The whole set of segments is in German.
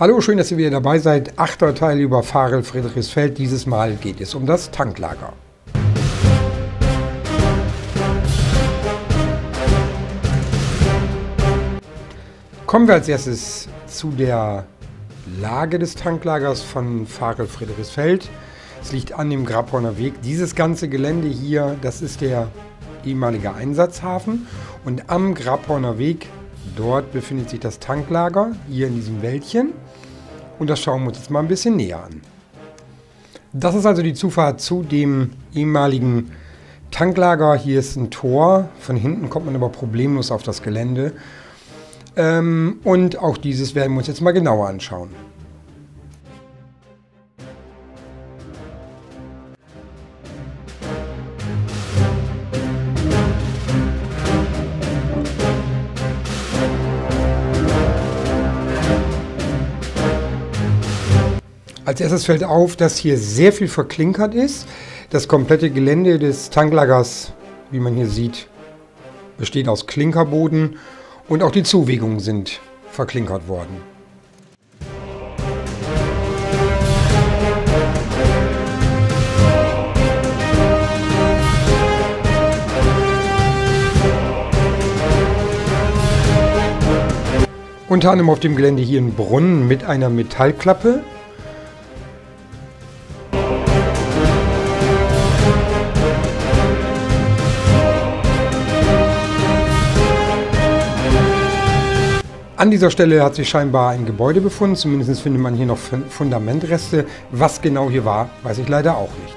Hallo, schön, dass ihr wieder dabei seid. 8. Teil über Varel Friedrichsfeld. Dieses Mal geht es um das Tanklager. Kommen wir als erstes zu der Lage des Tanklagers von Varel Friedrichsfeld. Es liegt an dem Grabhorner Weg. Dieses ganze Gelände hier, das ist der ehemalige Einsatzhafen. Und am Grabhorner Weg, dort befindet sich das Tanklager, hier in diesem Wäldchen. Und das schauen wir uns jetzt mal ein bisschen näher an. Das ist also die Zufahrt zu dem ehemaligen Tanklager. Hier ist ein Tor. Von hinten kommt man aber problemlos auf das Gelände. Und auch dieses werden wir uns jetzt mal genauer anschauen. Als erstes fällt auf, dass hier sehr viel verklinkert ist. Das komplette Gelände des Tanklagers, wie man hier sieht, besteht aus Klinkerboden und auch die Zuwegungen sind verklinkert worden. Unter anderem auf dem Gelände hier ein Brunnen mit einer Metallklappe. An dieser Stelle hat sich scheinbar ein Gebäude befunden, zumindest findet man hier noch Fundamentreste. Was genau hier war, weiß ich leider auch nicht.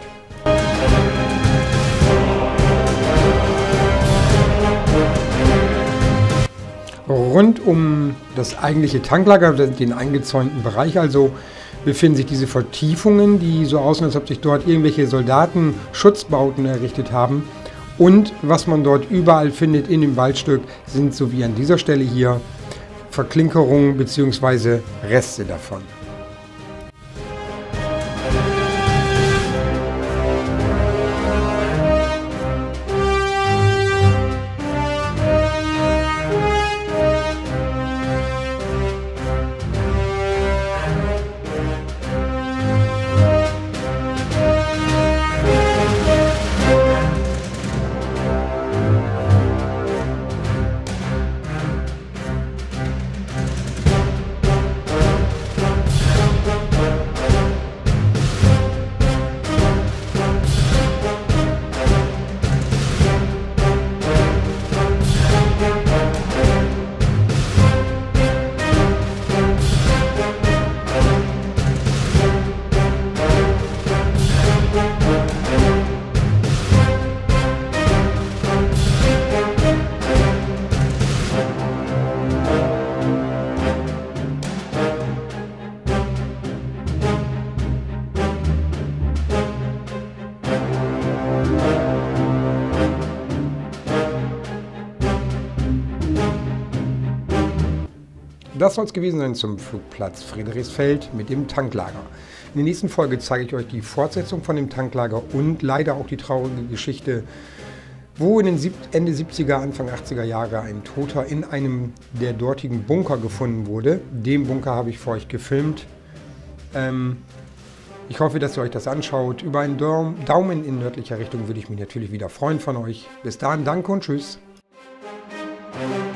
Rund um das eigentliche Tanklager, den eingezäunten Bereich also, befinden sich diese Vertiefungen, die so aussehen, als ob sich dort irgendwelche Soldaten Schutzbauten errichtet haben. Und was man dort überall findet in dem Waldstück, sind so wie an dieser Stelle hier Verklinkerungen bzw. Reste davon. Das soll es gewesen sein zum Flugplatz Friedrichsfeld mit dem Tanklager. In der nächsten Folge zeige ich euch die Fortsetzung von dem Tanklager und leider auch die traurige Geschichte, wo in den Ende 70er, Anfang 80er Jahre ein Toter in einem der dortigen Bunker gefunden wurde. Den Bunker habe ich für euch gefilmt. Ich hoffe, dass ihr euch das anschaut. Über einen Daumen in nördlicher Richtung würde ich mich natürlich wieder freuen von euch. Bis dahin, danke und tschüss.